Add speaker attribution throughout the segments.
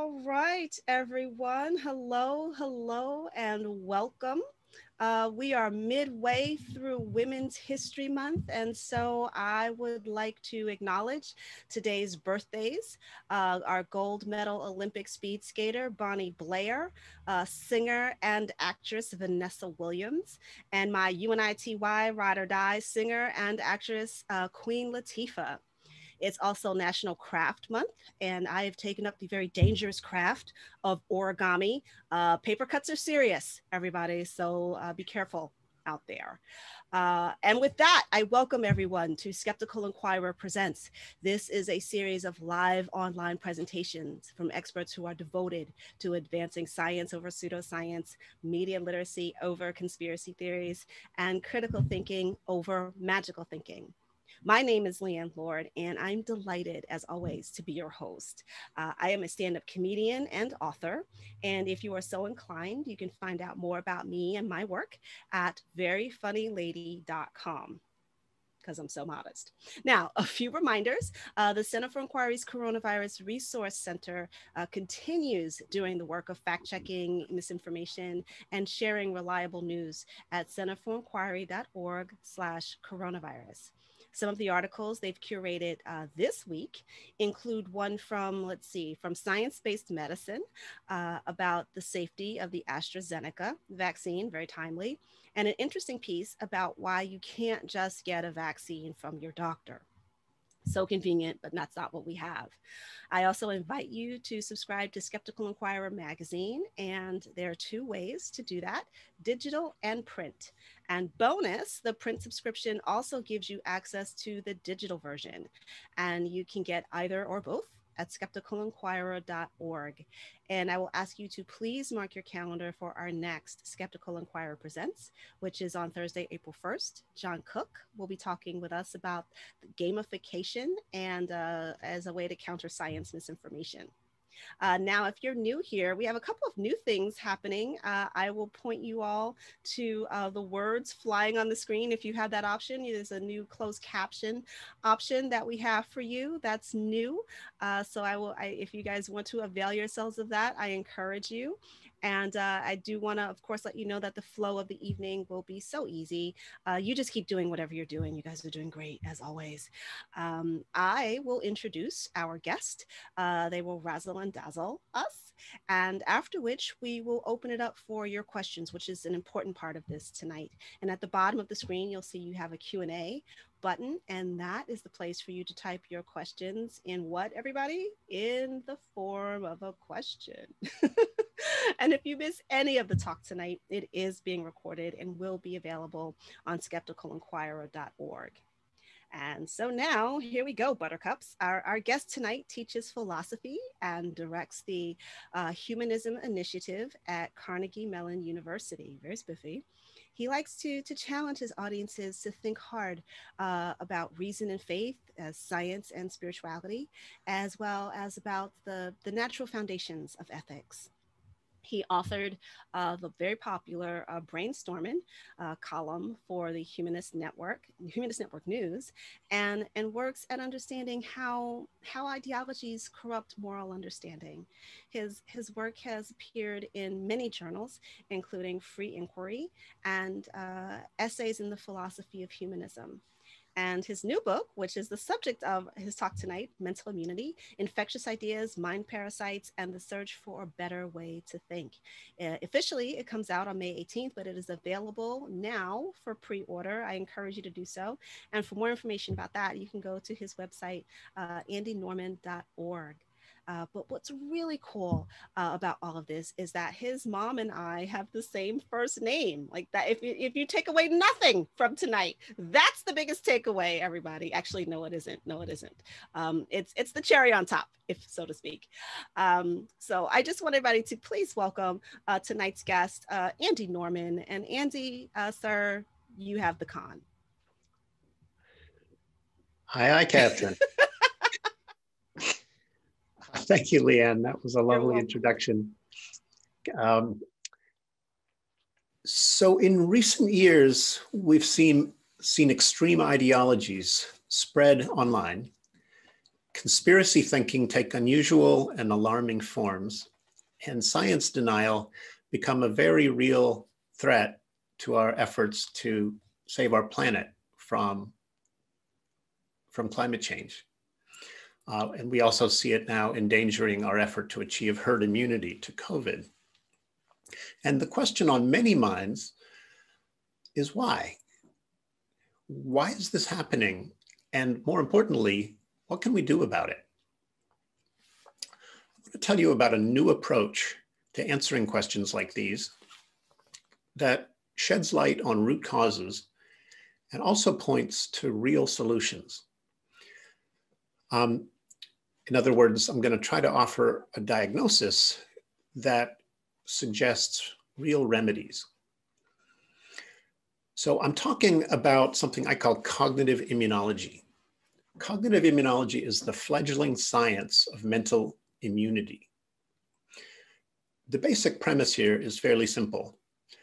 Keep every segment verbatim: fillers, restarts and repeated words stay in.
Speaker 1: All right, everyone. Hello, hello, and welcome. Uh, we are midway through Women's History Month, and so I would like to acknowledge today's birthdays. Uh, our gold medal Olympic speed skater, Bonnie Blair, uh, singer and actress, Vanessa Williams, and my U N I T Y Ride or Die singer and actress, uh, Queen Latifah. It's also National Craft Month, and I have taken up the very dangerous craft of origami. Uh, paper cuts are serious, everybody, so uh, be careful out there. Uh, and with that, I welcome everyone to Skeptical Inquirer Presents. This is a series of live online presentations from experts who are devoted to advancing science over pseudoscience, media literacy over conspiracy theories, and critical thinking over magical thinking. My name is Leanne Lord, and I'm delighted, as always, to be your host. Uh, I am a stand-up comedian and author, and if you are so inclined, you can find out more about me and my work at very funny lady dot com. Because I'm so modest. Now, a few reminders. Uh, the Center for Inquiry's Coronavirus Resource Center uh, continues doing the work of fact-checking misinformation and sharing reliable news at center for inquiry dot org slash coronavirus. Some of the articles they've curated uh, this week include one from, let's see, from Science-Based Medicine uh, about the safety of the AstraZeneca vaccine, very timely, and an interesting piece about why you can't just get a vaccine from your doctor. So convenient, but that's not what we have. I also invite you to subscribe to Skeptical Inquirer magazine, and there are two ways to do that, digital and print. And bonus, the print subscription also gives you access to the digital version, and you can get either or both at skeptical inquirer dot org. And I will ask you to please mark your calendar for our next Skeptical Inquirer Presents, which is on Thursday, April first. John Cook will be talking with us about gamification and uh, as a way to counter science misinformation. Uh, now, if you're new here, we have a couple of new things happening. Uh, I will point you all to uh, the words flying on the screen. If you have that option, there's a new closed caption option that we have for you. That's new. Uh, so I will, I, if you guys want to avail yourselves of that, I encourage you. And uh, I do want to, of course, let you know that the flow of the evening will be so easy. Uh, you just keep doing whatever you're doing. You guys are doing great, as always. Um, I will introduce our guest. Uh, they will razzle and dazzle us. And after which, we will open it up for your questions, which is an important part of this tonight. And at the bottom of the screen, you'll see you have a Q and A button, and that is the place for you to type your questions in what, everybody? In the form of a question. And if you miss any of the talk tonight, it is being recorded and will be available on skeptical inquirer dot org. And so now, here we go, Buttercups. Our, our guest tonight teaches philosophy and directs the uh, Humanism Initiative at Carnegie Mellon University. Very spiffy. He likes to, to challenge his audiences to think hard uh, about reason and faith as science and spirituality, as well as about the, the natural foundations of ethics. He authored uh, the very popular uh, Brainstorming uh, column for the Humanist Network, Humanist Network News, and, and works at understanding how, how ideologies corrupt moral understanding. His, his work has appeared in many journals, including Free Inquiry and uh, Essays in the Philosophy of Humanism. And his new book, which is the subject of his talk tonight, Mental Immunity, Infectious Ideas, Mind-Parasites, and the Search for a Better Way to Think. Uh, officially, it comes out on May eighteenth, but it is available now for pre-order. I encourage you to do so. And for more information about that, you can go to his website, uh, andy norman dot org. Uh, but what's really cool uh, about all of this is that his mom and I have the same first name. Like that, if you, if you take away nothing from tonight, that's the biggest takeaway, everybody. Actually, no, it isn't. No, it isn't. Um, it's, it's the cherry on top, if so to speak. Um, so I just want everybody to please welcome uh, tonight's guest, uh, Andy Norman. And Andy, uh, sir, you have the con.
Speaker 2: Hi, hi, Catherine. Thank you, Leanne. That was a lovely introduction. Um, so in recent years, we've seen, seen extreme ideologies spread online conspiracy thinking take unusual and alarming forms, and science denial become a very real threat to our efforts to save our planet from, from climate change. Uh, and we also see it now endangering our effort to achieve herd immunity to COVID. And the question on many minds is why? Why is this happening? And more importantly, what can we do about it? I'm going to tell you about a new approach to answering questions like these that sheds light on root causes and also points to real solutions. Um, in other words, I'm going to try to offer a diagnosis that suggests real remedies. So I'm talking about something I call cognitive immunology. Cognitive immunology is the fledgling science of mental immunity. The basic premise here is fairly simple.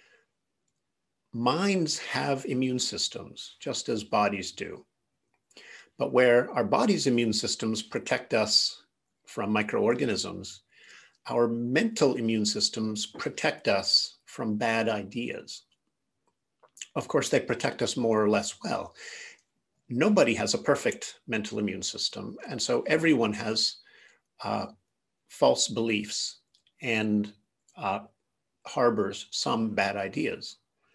Speaker 2: Minds have immune systems, just as bodies do. But where our body's immune systems protect us from microorganisms, our mental immune systems protect us from bad ideas. Of course, they protect us more or less well. Nobody has a perfect mental immune system, and so everyone has uh, false beliefs and uh, harbors some bad ideas.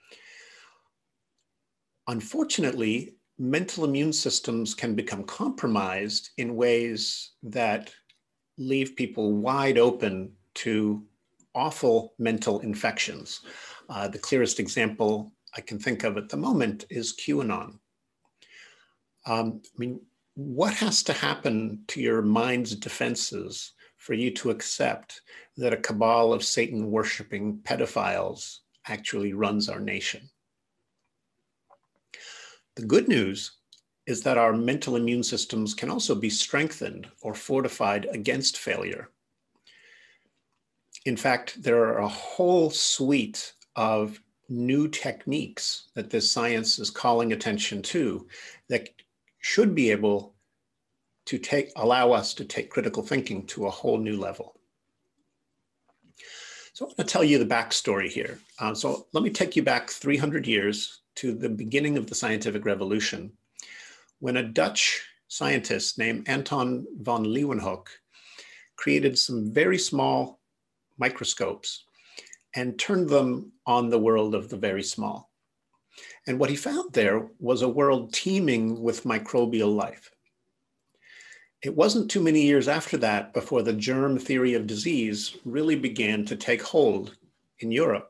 Speaker 2: Unfortunately, mental immune systems can become compromised in ways that leave people wide open to awful mental infections. Uh, the clearest example I can think of at the moment is QAnon. Um, I mean, what has to happen to your mind's defenses for you to accept that a cabal of Satan-worshiping pedophiles actually runs our nation? The good news is that our mental immune systems can also be strengthened or fortified against failure. In fact, there are a whole suite of new techniques that this science is calling attention to that should be able to take, allow us to take critical thinking to a whole new level. So I'm going to tell you the backstory here. Uh, so let me take you back three hundred years to the beginning of the scientific revolution, when a Dutch scientist named Anton van Leeuwenhoek created some very small microscopes and turned them on the world of the very small. And what he found there was a world teeming with microbial life. It wasn't too many years after that before the germ theory of disease really began to take hold in Europe.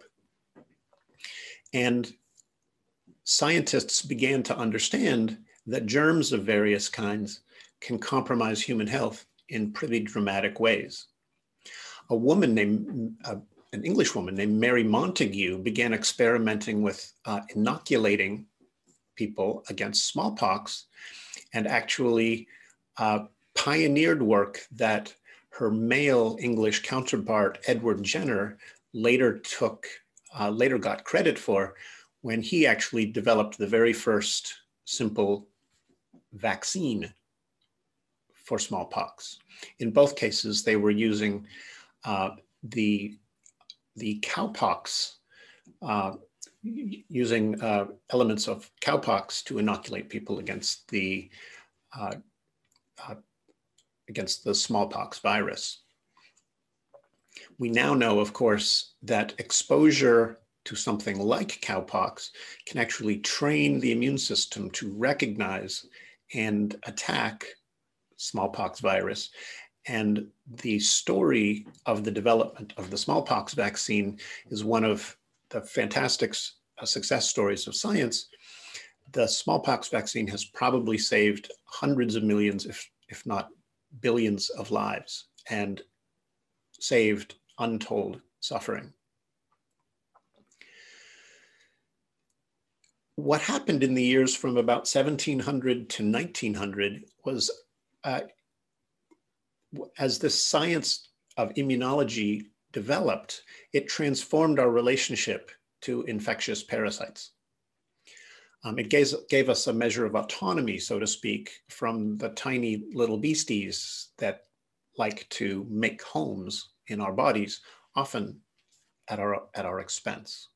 Speaker 2: And scientists began to understand that germs of various kinds can compromise human health in pretty dramatic ways. A woman named, uh, an English woman named Mary Montagu began experimenting with uh, inoculating people against smallpox, and actually uh, pioneered work that her male English counterpart, Edward Jenner, later took, uh, later got credit for when he actually developed the very first simple vaccine for smallpox. In both cases, they were using uh, the, the cowpox, uh, using uh, elements of cowpox to inoculate people against the, uh, uh, against the smallpox virus. We now know, of course, that exposure to something like cowpox can actually train the immune system to recognize and attack smallpox virus. And the story of the development of the smallpox vaccine is one of the fantastic success stories of science. The smallpox vaccine has probably saved hundreds of millions, if, if not billions of lives, and saved untold suffering. What happened in the years from about seventeen hundred to nineteen hundred was, uh, as the science of immunology developed, it transformed our relationship to infectious parasites. Um, it gave, gave us a measure of autonomy, so to speak, from the tiny little beasties that like to make homes in our bodies, often at our, at our expense.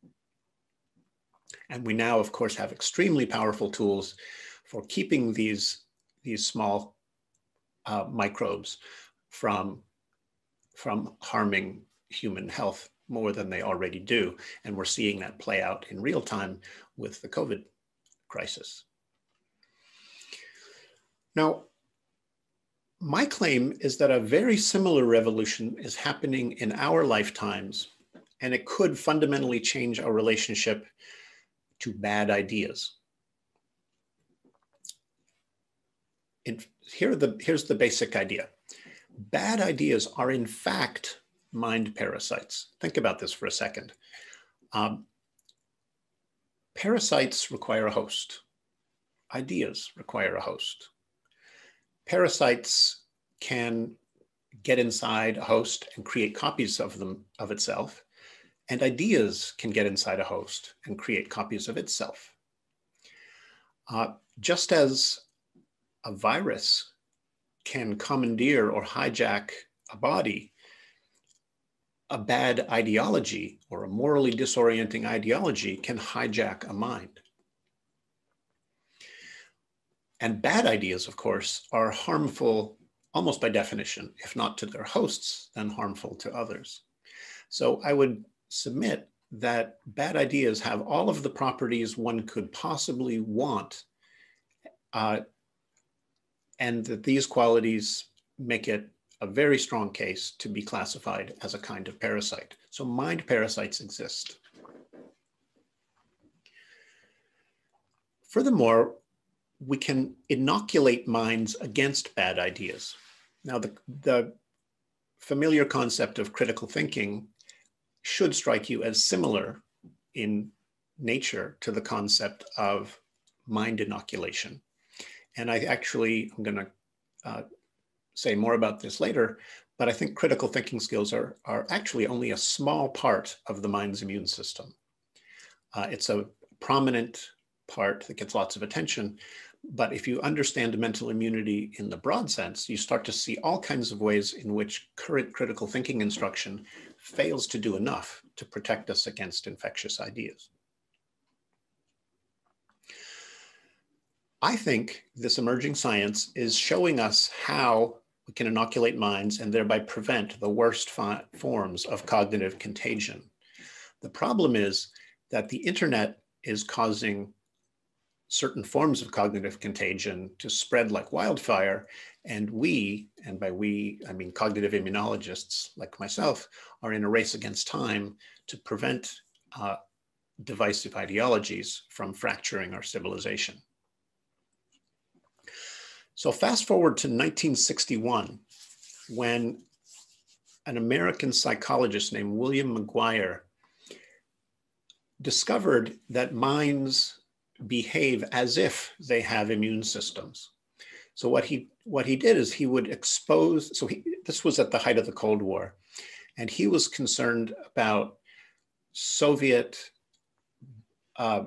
Speaker 2: And we now, of course, have extremely powerful tools for keeping these, these small uh, microbes from, from harming human health more than they already do. And we're seeing that play out in real time with the COVID crisis. Now, my claim is that a very similar revolution is happening in our lifetimes, and it could fundamentally change our relationship to bad ideas. In, here the, here's the basic idea. Bad ideas are in fact mind parasites. Think about this for a second. Um, parasites require a host. Ideas require a host. Parasites can get inside a host and create copies of them, of itself, and ideas can get inside a host and create copies of itself. Uh, just as a virus can commandeer or hijack a body, a bad ideology or a morally disorienting ideology can hijack a mind. And bad ideas, of course, are harmful almost by definition. If not to their hosts, then harmful to others. So I would submit that bad ideas have all of the properties one could possibly want, uh, and that these qualities make it a very strong case to be classified as a kind of parasite. So mind parasites exist. Furthermore, we can inoculate minds against bad ideas. Now, the, the familiar concept of critical thinking should strike you as similar in nature to the concept of mind inoculation. And I actually, I'm going to uh, say more about this later, but I think critical thinking skills are, are actually only a small part of the mind's immune system. Uh, it's a prominent part that gets lots of attention, but if you understand mental immunity in the broad sense, you start to see all kinds of ways in which current critical thinking instruction fails to do enough to protect us against infectious ideas. I think this emerging science is showing us how we can inoculate minds and thereby prevent the worst forms of cognitive contagion. The problem is that the internet is causing certain forms of cognitive contagion to spread like wildfire, and we, and by we, I mean cognitive immunologists like myself, are in a race against time to prevent uh, divisive ideologies from fracturing our civilization. So fast forward to nineteen sixty-one, when an American psychologist named William McGuire discovered that minds behave as if they have immune systems. So what he, what he did is he would expose, so he, this was at the height of the Cold War, and he was concerned about Soviet uh,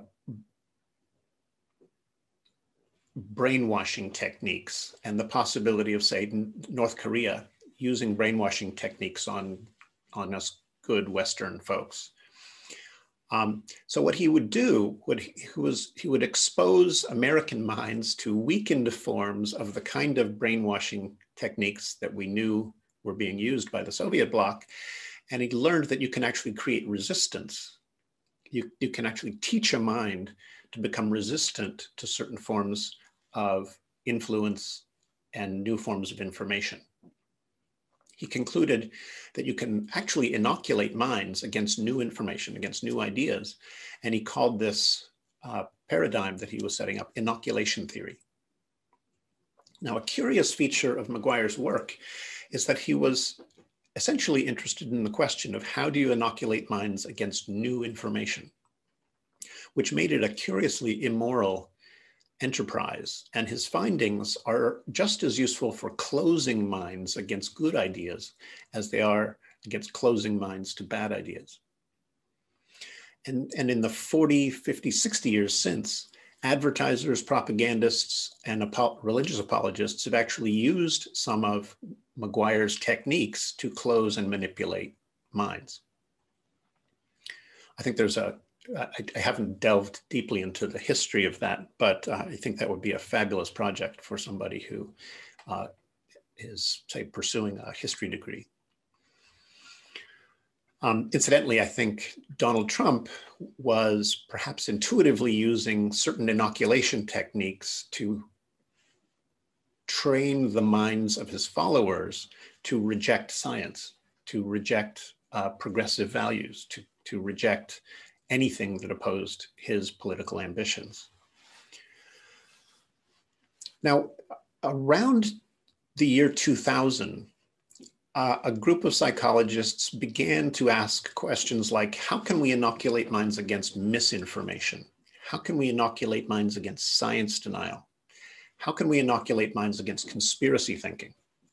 Speaker 2: brainwashing techniques and the possibility of, say, North Korea using brainwashing techniques on, on us good Western folks. Um, so what he would do would, he, was, he would expose American minds to weakened forms of the kind of brainwashing techniques that we knew were being used by the Soviet bloc. And he learned that you can actually create resistance. You, you can actually teach a mind to become resistant to certain forms of influence and new forms of information. He concluded that you can actually inoculate minds against new information, against new ideas. And he called this uh, paradigm that he was setting up inoculation theory. Now, a curious feature of McGuire's work is that he was essentially interested in the question of how do you inoculate minds against new information, which made it a curiously immoral enterprise. And his findings are just as useful for closing minds against good ideas as they are against closing minds to bad ideas. And, and in the forty, fifty, sixty years since, advertisers, propagandists, and apo- religious apologists have actually used some of Maguire's techniques to close and manipulate minds. I think there's a, I, I haven't delved deeply into the history of that, but uh, I think that would be a fabulous project for somebody who uh, is, say, pursuing a history degree. Um, incidentally, I think Donald Trump was perhaps intuitively using certain inoculation techniques to train the minds of his followers to reject science, to reject uh, progressive values, to, to reject anything that opposed his political ambitions. Now, around the year two thousand, Uh, a group of psychologists began to ask questions like, how can we inoculate minds against misinformation? How can we inoculate minds against science denial? How can we inoculate minds against conspiracy thinking?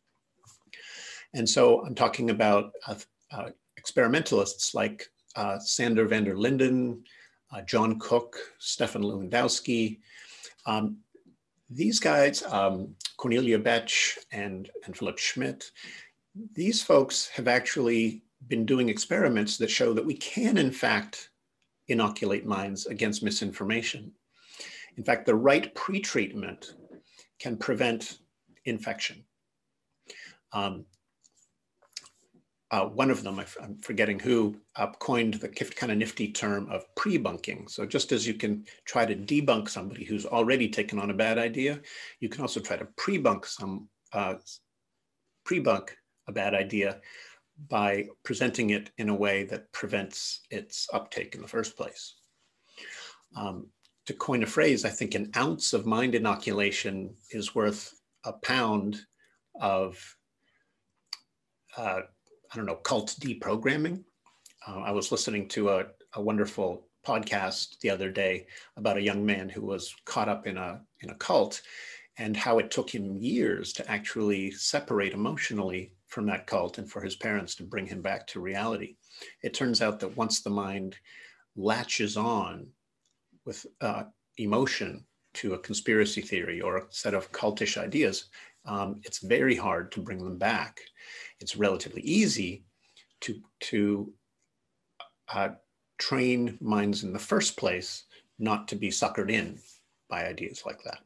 Speaker 2: And so I'm talking about uh, uh, experimentalists like uh, Sander van der Linden, uh, John Cook, Stefan Lewandowski. Um, these guys, um, Cornelia Betsch and, and Philip Schmidt, these folks have actually been doing experiments that show that we can, in fact, inoculate minds against misinformation. In fact, the right pretreatment can prevent infection. Um, uh, one of them, I'm forgetting who, uh, coined the kind of nifty term of pre-bunking. So just as you can try to debunk somebody who's already taken on a bad idea, you can also try to pre-bunk some, uh, pre-bunk a bad idea by presenting it in a way that prevents its uptake in the first place. Um, to coin a phrase, I think an ounce of mind inoculation is worth a pound of, uh, I don't know, cult deprogramming. Uh, I was listening to a, a wonderful podcast the other day about a young man who was caught up in a, in a cult, and how it took him years to actually separate emotionally from that cult and for his parents to bring him back to reality. It turns out that once the mind latches on with uh, emotion to a conspiracy theory or a set of cultish ideas, um, it's very hard to bring them back. It's relatively easy to, to uh, train minds in the first place not to be suckered in by ideas like that.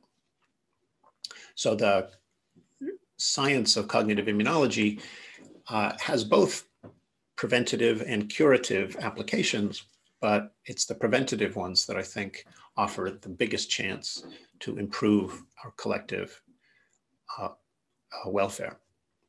Speaker 2: So the science of cognitive immunology uh, has both preventative and curative applications, but it's the preventative ones that I think offer the biggest chance to improve our collective uh, uh, welfare.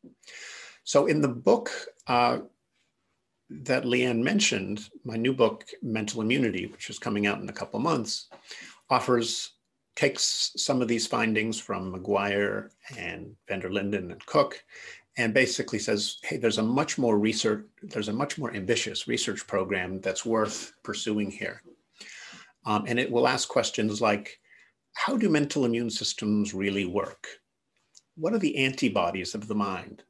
Speaker 2: So in the book uh, that Leanne mentioned, my new book, Mental Immunity, which is coming out in a couple months, offers takes some of these findings from Maguire and van der Linden and Cook, and basically says, hey, there's a much more research, there's a much more ambitious research program that's worth pursuing here. Um, and it will ask questions like, how do mental immune systems really work? What are the antibodies of the mind?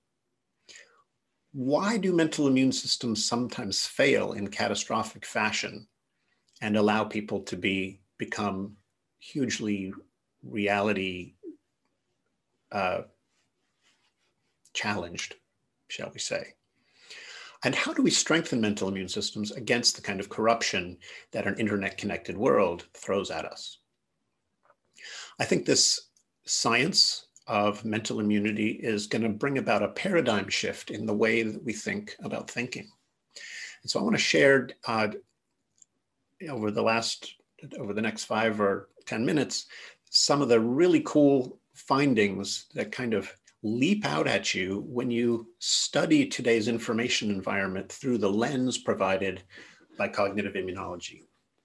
Speaker 2: Why do mental immune systems sometimes fail in catastrophic fashion and allow people to be become hugely reality uh, challenged, shall we say? And how do we strengthen mental immune systems against the kind of corruption that an internet-connected world throws at us? I think this science of mental immunity is going to bring about a paradigm shift in the way that we think about thinking. And so I want to share uh, over the last, over the next five or ten minutes, some of the really cool findings that kind of leap out at you when you study today's information environment through the lens provided by cognitive immunology.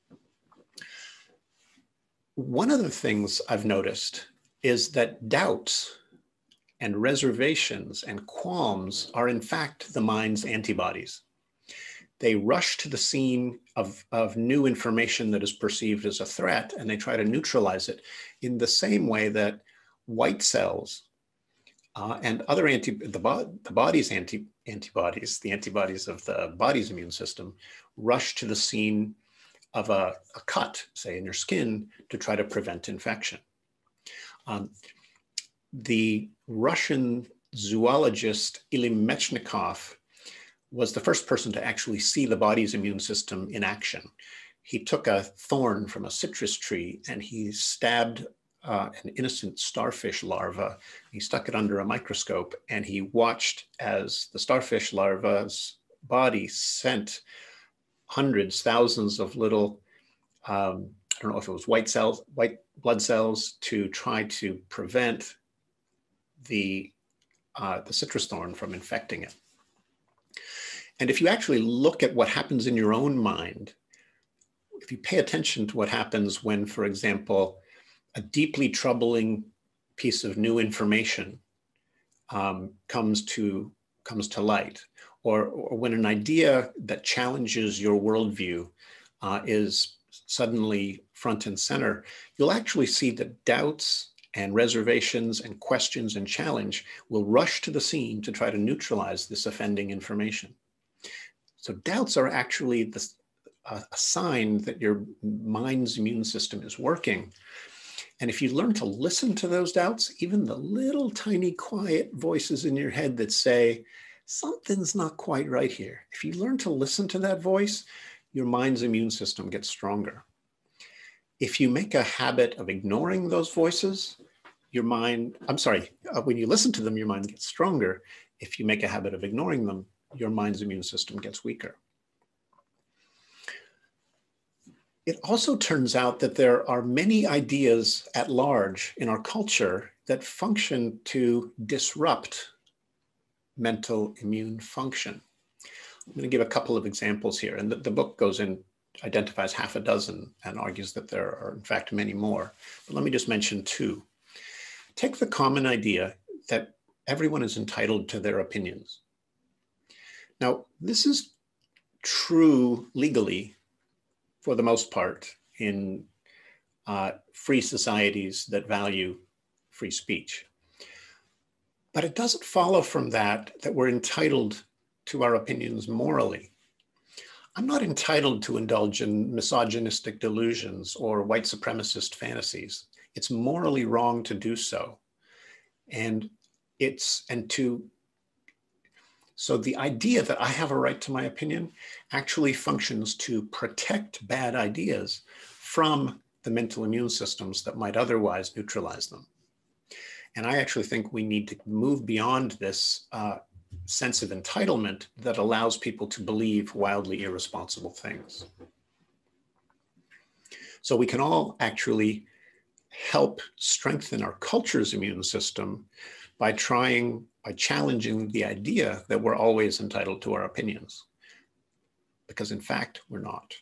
Speaker 2: One of the things I've noticed is that doubts and reservations and qualms are in fact the mind's antibodies. They rush to the scene of, of new information that is perceived as a threat, and they try to neutralize it in the same way that white cells uh, and other anti, the, bo the body's anti antibodies, the antibodies of the body's immune system, rush to the scene of a, a cut, say in your skin, to try to prevent infection. Um, the Russian zoologist Ilim Mechnikov was the first person to actually see the body's immune system in action. He took a thorn from a citrus tree and he stabbed uh, an innocent starfish larva. He stuck it under a microscope and he watched as the starfish larva's body sent hundreds, thousands of little, um, I don't know if it was white cells, white blood cells, to try to prevent the, uh, the citrus thorn from infecting it. And if you actually look at what happens in your own mind, if you pay attention to what happens when, for example, a deeply troubling piece of new information um, comes to, comes to light, or, or when an idea that challenges your worldview uh, is suddenly front and center, you'll actually see that doubts and reservations and questions and challenge will rush to the scene to try to neutralize this offending information. So doubts are actually the, uh, a sign that your mind's immune system is working. And if you learn to listen to those doubts, even the little tiny quiet voices in your head that say, something's not quite right here. If you learn to listen to that voice, your mind's immune system gets stronger. If you make a habit of ignoring those voices, your mind, I'm sorry, uh, when you listen to them, your mind gets stronger. If you make a habit of ignoring them, your mind's immune system gets weaker. It also turns out that there are many ideas at large in our culture that function to disrupt mental immune function. I'm going to give a couple of examples here, and the, the book goes in, identifies half a dozen and argues that there are in fact many more, but let me just mention two. Take the common idea that everyone is entitled to their opinions. Now, this is true legally for the most part in uh, free societies that value free speech. But it doesn't follow from that that we're entitled to our opinions morally. I'm not entitled to indulge in misogynistic delusions or white supremacist fantasies. It's morally wrong to do so. And it's, and to, so the idea that I have a right to my opinion actually functions to protect bad ideas from the mental immune systems that might otherwise neutralize them. And I actually think we need to move beyond this uh, sense of entitlement that allows people to believe wildly irresponsible things. So we can all actually help strengthen our culture's immune system by trying, by challenging the idea that we're always entitled to our opinions, because in fact, we're not.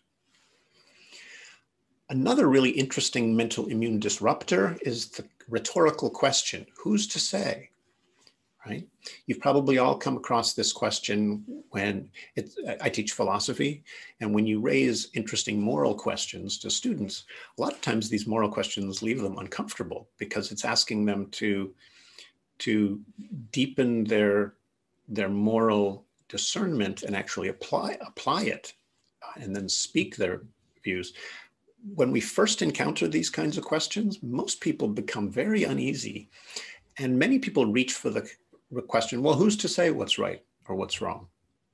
Speaker 2: Another really interesting mental immune disruptor is the rhetorical question, who's to say, right? You've probably all come across this question when it's, I teach philosophy, and when you raise interesting moral questions to students, a lot of times these moral questions leave them uncomfortable because it's asking them to, to deepen their, their moral discernment and actually apply, apply it and then speak their views. When we first encounter these kinds of questions, most people become very uneasy, and many people reach for the question, well, who's to say what's right or what's wrong?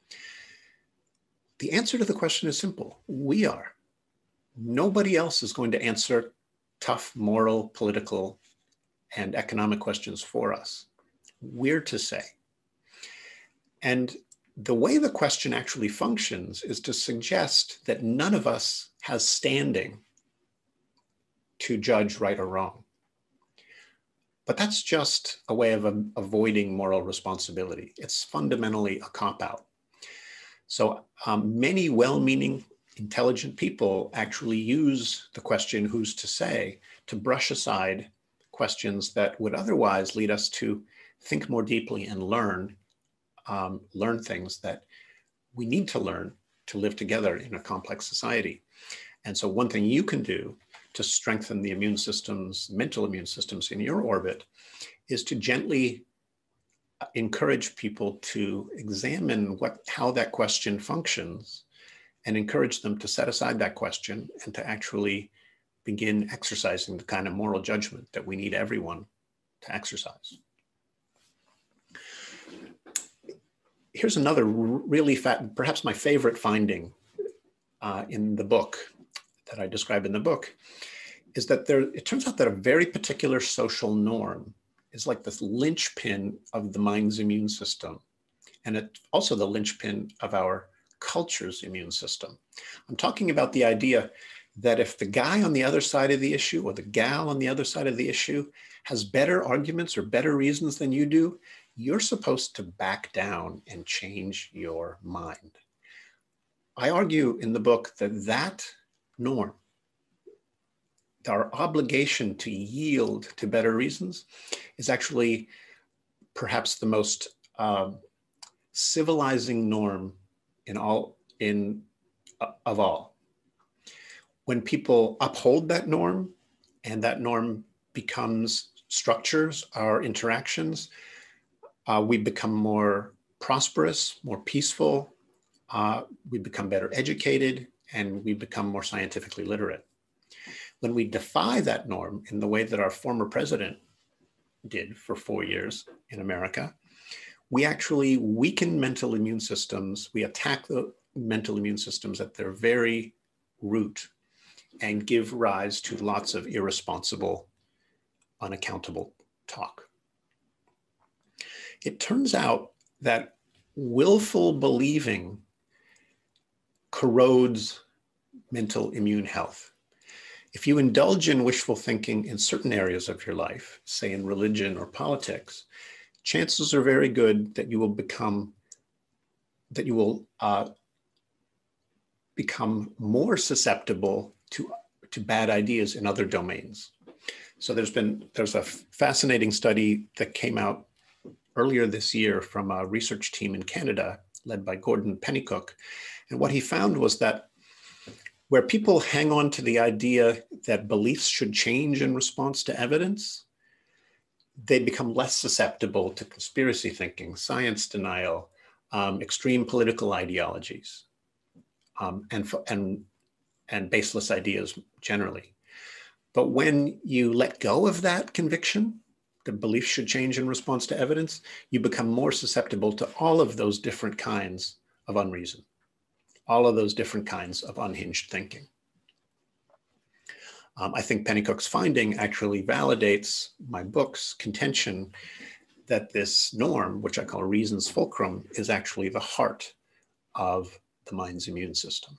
Speaker 2: The answer to the question is simple. We are. Nobody else is going to answer tough moral, political, and economic questions for us. We're to say. And the way the question actually functions is to suggest that none of us has standing to judge right or wrong. But that's just a way of um, avoiding moral responsibility. It's fundamentally a cop-out. So um, many well-meaning, intelligent people actually use the question, who's to say, to brush aside questions that would otherwise lead us to think more deeply and learn, um, learn things that we need to learn to live together in a complex society. And so one thing you can do to strengthen the immune systems, mental immune systems in your orbit, is to gently encourage people to examine what, how that question functions and encourage them to set aside that question and to actually begin exercising the kind of moral judgment that we need everyone to exercise. Here's another really fat, perhaps my favorite finding uh, in the book that I describe in the book, is that there, it turns out that a very particular social norm is like this linchpin of the mind's immune system. And it's also the linchpin of our culture's immune system. I'm talking about the idea that if the guy on the other side of the issue or the gal on the other side of the issue has better arguments or better reasons than you do, you're supposed to back down and change your mind. I argue in the book that that norm, our obligation to yield to better reasons, is actually perhaps the most uh, civilizing norm in all in uh, of all. When people uphold that norm, and that norm becomes structures our interactions, uh, we become more prosperous, more peaceful, uh, we become better educated, and we become more scientifically literate. When we defy that norm in the way that our former president did for four years in America, we actually weaken mental immune systems. We attack the mental immune systems at their very root and give rise to lots of irresponsible, unaccountable talk. It turns out that willful believing corrodes mental immune health. If you indulge in wishful thinking in certain areas of your life, say in religion or politics, chances are very good that you will become, that you will uh, become more susceptible to, to bad ideas in other domains. So there's been, there's a fascinating study that came out earlier this year from a research team in Canada led by Gordon Pennycook. And what he found was that where people hang on to the idea that beliefs should change in response to evidence, they become less susceptible to conspiracy thinking, science denial, um, extreme political ideologies, um, and, and, and baseless ideas generally. But when you let go of that conviction, that beliefs should change in response to evidence, you become more susceptible to all of those different kinds of unreason, all of those different kinds of unhinged thinking. Um, I think Pennycook's finding actually validates my book's contention that this norm, which I call reason's fulcrum, is actually the heart of the mind's immune system.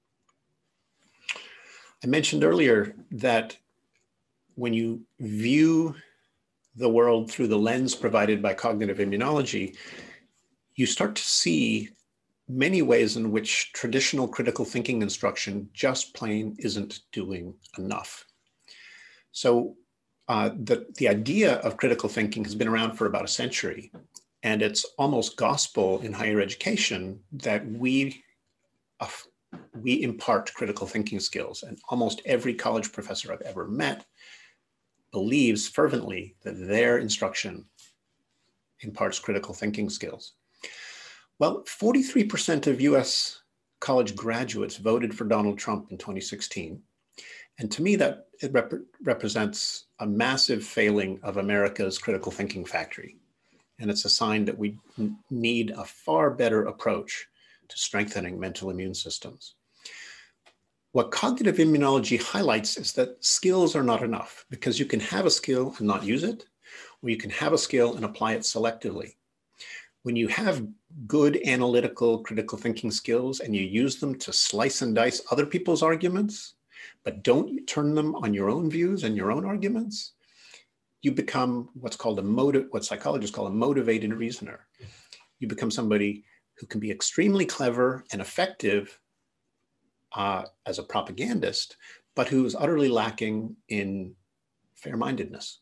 Speaker 2: I mentioned earlier that when you view the world through the lens provided by cognitive immunology, you start to see many ways in which traditional critical thinking instruction just plain isn't doing enough. So uh, the, the idea of critical thinking has been around for about a century, and it's almost gospel in higher education that we, uh, we impart critical thinking skills. And almost every college professor I've ever met believes fervently that their instruction imparts critical thinking skills. Well, forty-three percent of U S college graduates voted for Donald Trump in twenty sixteen. And to me, that it rep represents a massive failing of America's critical thinking factory. And it's a sign that we need a far better approach to strengthening mental immune systems. What cognitive immunology highlights is that skills are not enough, because you can have a skill and not use it, or you can have a skill and apply it selectively. When you have good analytical critical thinking skills and you use them to slice and dice other people's arguments, but don't turn them on your own views and your own arguments, you become what's called a motive, what psychologists call a motivated reasoner. You become somebody who can be extremely clever and effective uh, as a propagandist, but who is utterly lacking in fair-mindedness.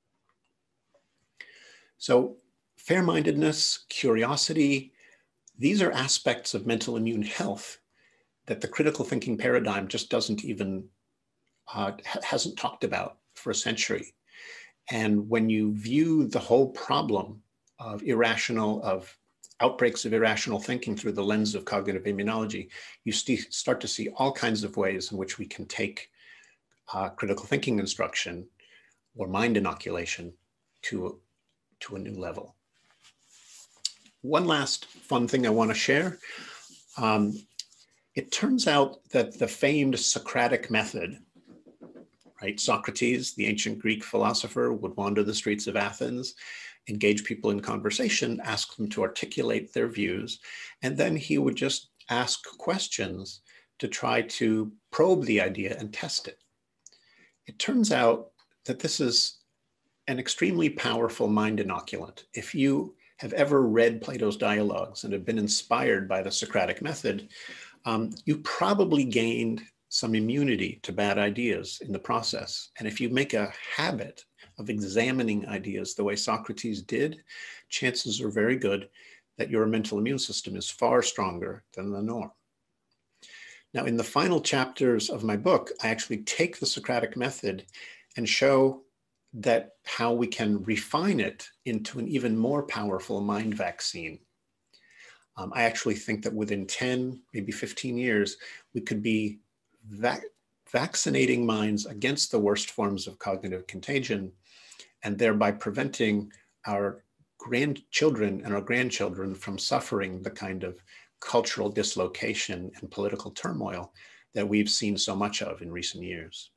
Speaker 2: So fair-mindedness, curiosity, these are aspects of mental immune health that the critical thinking paradigm just doesn't even, uh, hasn't talked about for a century. And when you view the whole problem of irrational, of outbreaks of irrational thinking through the lens of cognitive immunology, you st start to see all kinds of ways in which we can take uh, critical thinking instruction or mind inoculation to, to a new level. One last fun thing I want to share. Um, it turns out that the famed Socratic method, right? Socrates, the ancient Greek philosopher, would wander the streets of Athens, engage people in conversation, ask them to articulate their views, and then he would just ask questions to try to probe the idea and test it. It turns out that this is an extremely powerful mind inoculant. If you have ever read Plato's dialogues and have been inspired by the Socratic method, um, you probably gained some immunity to bad ideas in the process. And if you make a habit of examining ideas the way Socrates did, chances are very good that your mental immune system is far stronger than the norm. Now, in the final chapters of my book, I actually take the Socratic method and show that how we can refine it into an even more powerful mind vaccine. Um, I actually think that within ten, maybe fifteen years, we could be vac vaccinating minds against the worst forms of cognitive contagion, and thereby preventing our grandchildren and our grandchildren from suffering the kind of cultural dislocation and political turmoil that we've seen so much of in recent years.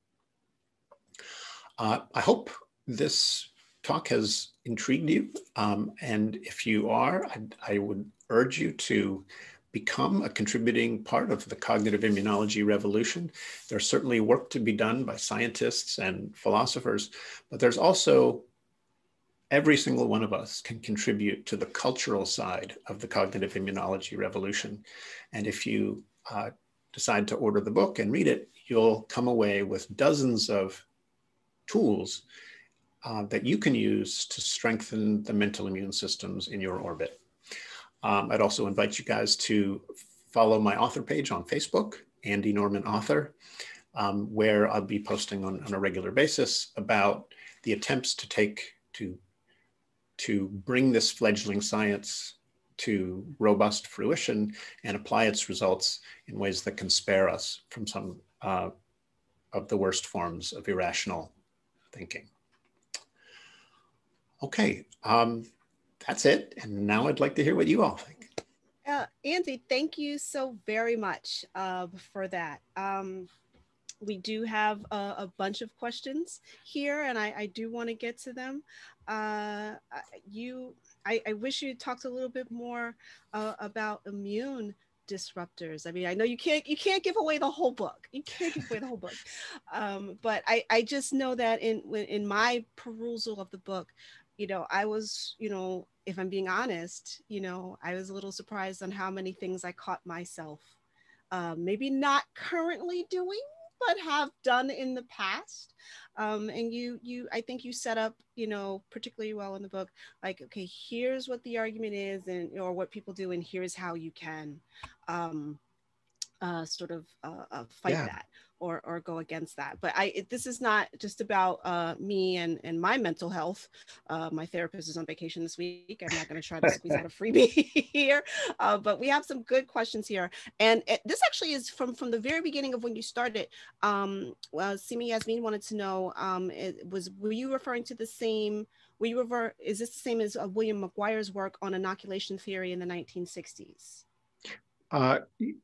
Speaker 2: Uh, I hope this talk has intrigued you, um, and if you are, I, I would urge you to become a contributing part of the cognitive immunology revolution. There's certainly work to be done by scientists and philosophers, but there's also every single one of us can contribute to the cultural side of the cognitive immunology revolution. And if you uh, decide to order the book and read it, you'll come away with dozens of tools uh, that you can use to strengthen the mental immune systems in your orbit. Um, I'd also invite you guys to follow my author page on Facebook, Andy Norman Author, um, where I'll be posting on, on a regular basis about the attempts to take, to, to bring this fledgling science to robust fruition and apply its results in ways that can spare us from some uh, of the worst forms of irrational thinking. Okay, um, that's it. And now I'd like to hear what you all think.
Speaker 1: Uh, Andy, thank you so very much uh, for that. Um, we do have a, a bunch of questions here, and I, I do want to get to them. Uh, you, I, I wish you talked a little bit more uh, about immune disruptors. I mean, I know you can't you can't give away the whole book. You can't give away the whole book, um, but I I just know that in in my perusal of the book, you know, I was, you know, if I'm being honest, you know, I was a little surprised on how many things I caught myself, uh, maybe not currently doing, but have done in the past. Um, and you, you, I think you set up, you know, particularly well in the book, like, okay, here's what the argument is, and or what people do, and here's how you can um, uh, sort of uh, uh, fight
Speaker 2: Yeah.
Speaker 1: that or or go against that. But I, it, this is not just about uh, me and and my mental health. Uh, my therapist is on vacation this week. I'm not going to try to squeeze out a freebie here, uh, but we have some good questions here. And it, this actually is from from the very beginning of when you started. Um, well, Simi Yasmin wanted to know, um, it was were you referring to the same? Were you refer? Is this the same as uh, William McGuire's work on inoculation theory in the nineteen sixties?
Speaker 2: Uh,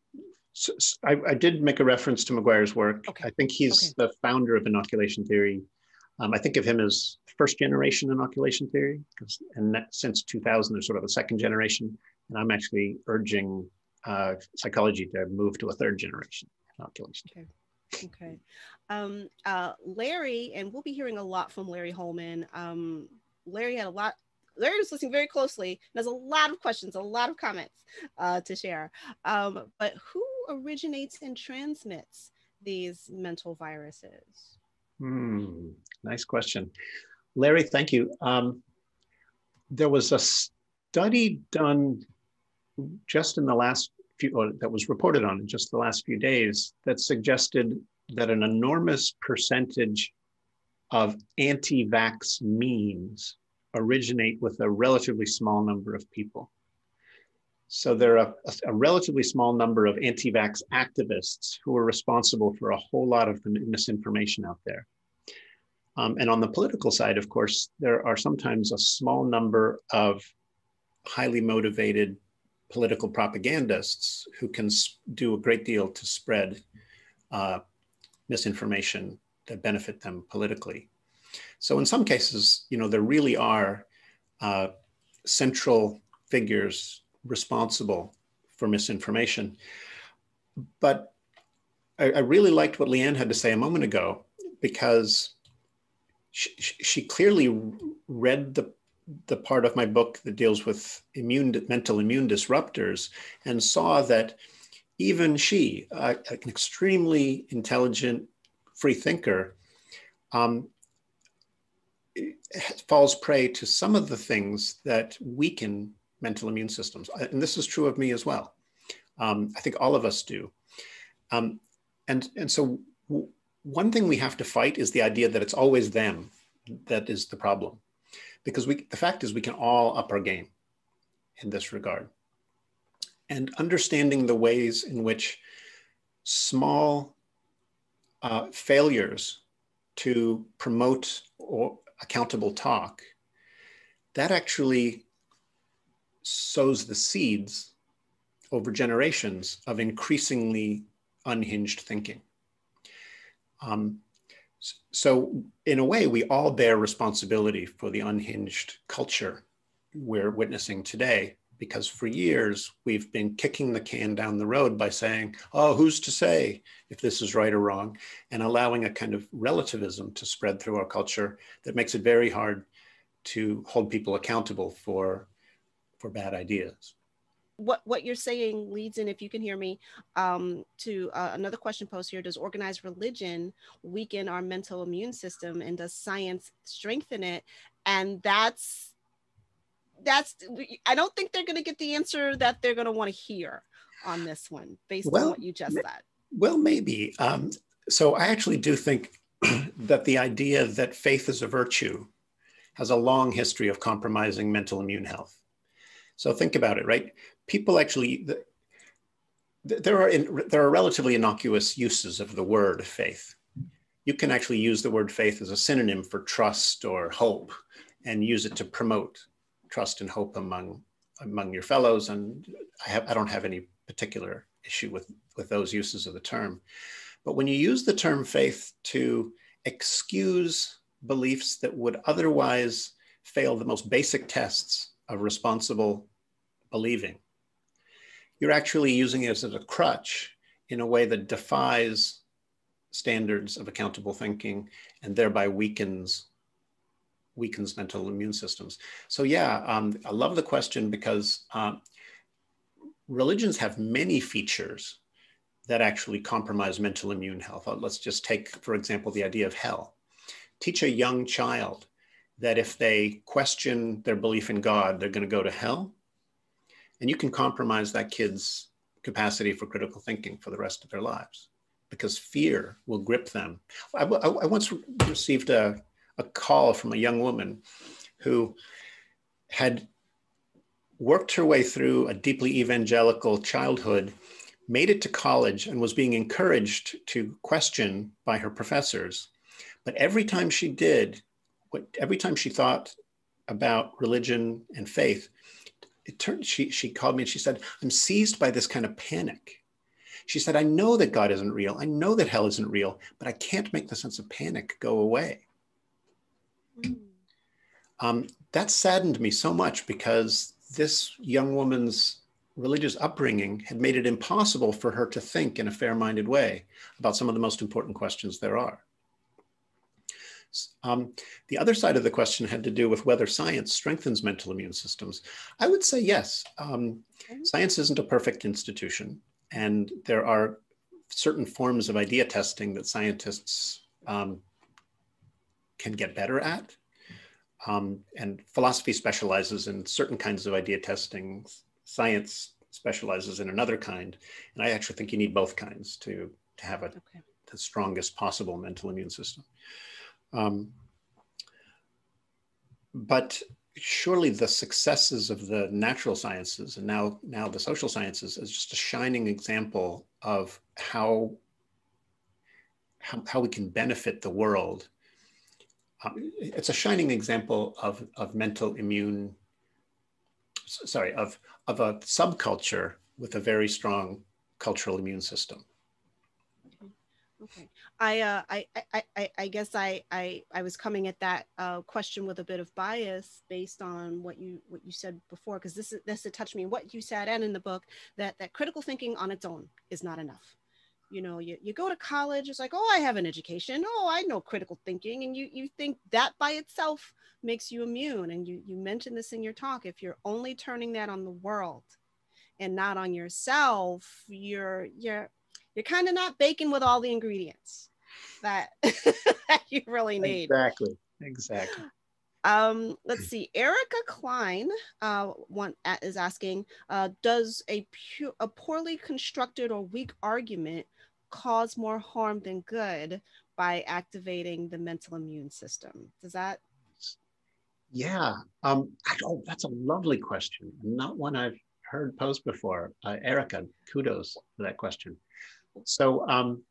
Speaker 2: So, so I, I did make a reference to McGuire's work.
Speaker 1: Okay.
Speaker 2: I think he's
Speaker 1: Okay.
Speaker 2: the founder of inoculation theory. Um, I think of him as first generation inoculation theory, because and that, since two thousand, there's sort of a second generation. And I'm actually urging uh, psychology to move to a third generation inoculation.
Speaker 1: Okay. Okay. Um, uh, Larry, and we'll be hearing a lot from Larry Holman. Um, Larry had a lot. Larry was listening very closely. There's a lot of questions, a lot of comments uh, to share. Um, but who originates and transmits these mental viruses?
Speaker 2: Hmm, nice question. Larry, thank you. Um, there was a study done just in the last few, or that was reported on in just the last few days, that suggested that an enormous percentage of anti-vax memes originate with a relatively small number of people. So there are a, a relatively small number of anti-vax activists who are responsible for a whole lot of the misinformation out there. Um, and on the political side, of course, there are sometimes a small number of highly motivated political propagandists who can do a great deal to spread uh, misinformation that benefit them politically. So in some cases, you know, there really are uh, central figures responsible for misinformation. But I, I really liked what Leanne had to say a moment ago, because she, she clearly read the, the part of my book that deals with immune, mental immune disruptors, and saw that even she, uh, an extremely intelligent free thinker, um, falls prey to some of the things that weaken mental immune systems. And this is true of me as well. Um, I think all of us do. Um, and, and so w one thing we have to fight is the idea that it's always them that is the problem. Because we, the fact is we can all up our game in this regard. And understanding the ways in which small uh, failures to promote or accountable talk, that actually sows the seeds over generations of increasingly unhinged thinking. Um, so in a way, we all bear responsibility for the unhinged culture we're witnessing today, because for years we've been kicking the can down the road by saying, oh, who's to say if this is right or wrong, and allowing a kind of relativism to spread through our culture that makes it very hard to hold people accountable for, for bad ideas.
Speaker 1: What, what you're saying leads in, if you can hear me, um, to uh, another question posed here. Does organized religion weaken our mental immune system, and does science strengthen it? And that's, that's, I don't think they're going to get the answer that they're going to want to hear on this one, based well, on what you just said.
Speaker 2: Well, maybe. Um, so I actually do think that the idea that faith is a virtue has a long history of compromising mental immune health. So think about it, right? People actually, there are, in, there are relatively innocuous uses of the word faith. You can actually use the word faith as a synonym for trust or hope, and use it to promote trust and hope among, among your fellows. And I, have, I don't have any particular issue with, with those uses of the term. But when you use the term faith to excuse beliefs that would otherwise fail the most basic tests of responsible believing, you're actually using it as a crutch in a way that defies standards of accountable thinking, and thereby weakens weakens mental immune systems. So yeah, um, I love the question, because uh, religions have many features that actually compromise mental immune health. Let's just take, for example, the idea of hell. Teach a young child that if they question their belief in God, they're going to go to hell, and you can compromise that kid's capacity for critical thinking for the rest of their lives, because fear will grip them. I, I, I once received a, a call from a young woman who had worked her way through a deeply evangelical childhood, made it to college, and was being encouraged to question by her professors. But every time she did, every time she thought about religion and faith, it turned, she, she called me and she said, I'm seized by this kind of panic. She said, I know that God isn't real. I know that hell isn't real, but I can't make the sense of panic go away. Mm. Um, that saddened me so much, because this young woman's religious upbringing had made it impossible for her to think in a fair-minded way about some of the most important questions there are. Um, the other side of the question had to do with whether science strengthens mental immune systems. I would say yes. Um, science isn't a perfect institution, and there are certain forms of idea testing that scientists um, can get better at. Um, and philosophy specializes in certain kinds of idea testing. Science specializes in another kind. And I actually think you need both kinds to, to have a, okay. the strongest possible mental immune system. Um, but surely the successes of the natural sciences and now, now the social sciences is just a shining example of how, how, how we can benefit the world. Um, it's a shining example of, of mental immune, sorry, of, of a subculture with a very strong cultural immune system.
Speaker 1: Okay, I, uh, I, I, I, I guess I, I, I was coming at that uh, question with a bit of bias based on what you, what you said before, because this is this had touched me. What you said and in the book that that critical thinking on its own is not enough. You know, you, you go to college, it's like, oh, I have an education. Oh, I know critical thinking, and you you think that by itself makes you immune. And you you mentioned this in your talk. If you're only turning that on the world and not on yourself, you're you're you're kind of not baking with all the ingredients that, that you really need.
Speaker 2: Exactly, exactly.
Speaker 1: Um, let's see. Erica Klein uh, one, is asking, uh, does a, pu- a poorly constructed or weak argument cause more harm than good by activating the mental immune system? Does that?
Speaker 2: Yeah, um, I, oh, that's a lovely question. Not one I've heard posed before. Uh, Erica, kudos for that question. So, um,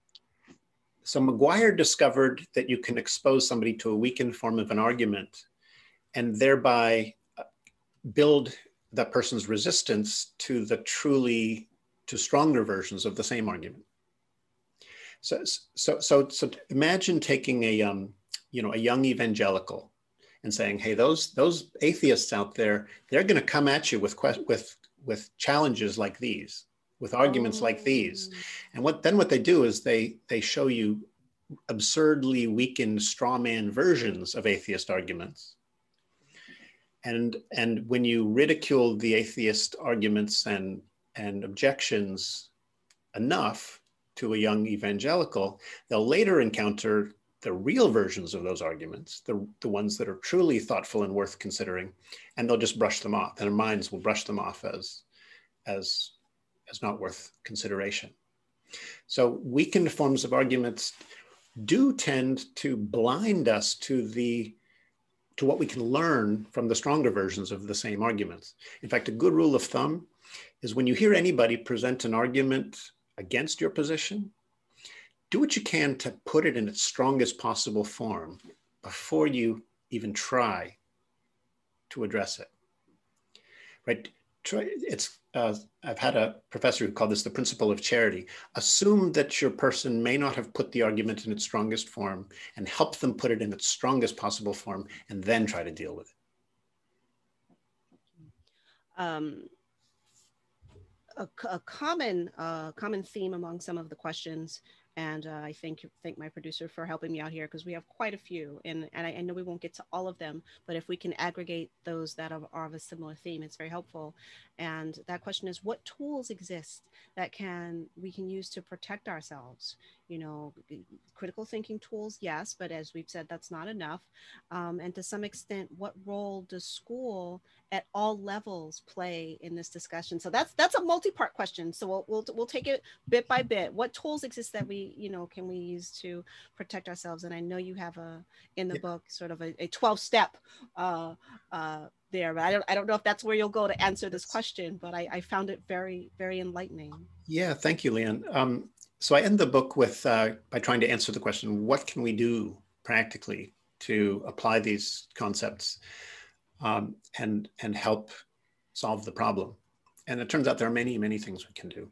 Speaker 2: so McGuire discovered that you can expose somebody to a weakened form of an argument and thereby build that person's resistance to the truly, to stronger versions of the same argument. So, so, so, so imagine taking a, um, you know, a young evangelical and saying, hey, those, those atheists out there, they're going to come at you with, with, with challenges like these, with arguments oh. like these. And what then what they do is they, they show you absurdly weakened straw man versions of atheist arguments. And, and when you ridicule the atheist arguments and, and objections enough to a young evangelical, they'll later encounter the real versions of those arguments, the, the ones that are truly thoughtful and worth considering, and they'll just brush them off. And their minds will brush them off as, as, as not worth consideration. So weakened forms of arguments do tend to blind us to the to what we can learn from the stronger versions of the same arguments. In fact, a good rule of thumb is when you hear anybody present an argument against your position, do what you can to put it in its strongest possible form before you even try to address it, right? Try, it's, uh, I've had a professor who called this the principle of charity. Assume that your person may not have put the argument in its strongest form and help them put it in its strongest possible form and then try to deal with it.
Speaker 1: Um, a, a common, uh, common theme among some of the questions, and uh, I thank thank my producer for helping me out here because we have quite a few, and, and I, I know we won't get to all of them, but if we can aggregate those that are, are of a similar theme, it's very helpful. And that question is, what tools exist that can we can use to protect ourselves? You know, critical thinking tools, yes, but as we've said, that's not enough. Um, and to some extent, what role does school at all levels play in this discussion? So that's that's a multi-part question. So we'll we'll we'll take it bit by bit. What tools exist that we you know can we use to protect ourselves? And I know you have a in the yeah. book sort of a, a twelve step uh, uh, there, but I don't I don't know if that's where you'll go to answer this question. But I, I found it very very enlightening.
Speaker 2: Yeah, thank you, Leanne. Um, so I end the book with uh, by trying to answer the question: what can we do practically to apply these concepts um, and and help solve the problem? And it turns out there are many many things we can do.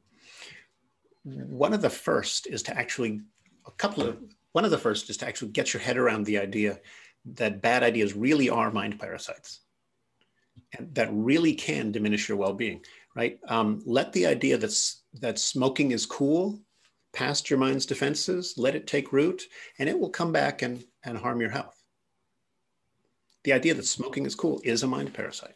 Speaker 2: One of the first is to actually a couple of one of the first is to actually get your head around the idea that bad ideas really are mind parasites, and that really can diminish your well-being. Right? Um, let the idea that's that smoking is cool past your mind's defenses, let it take root, and it will come back and, and harm your health. The idea that smoking is cool is a mind parasite.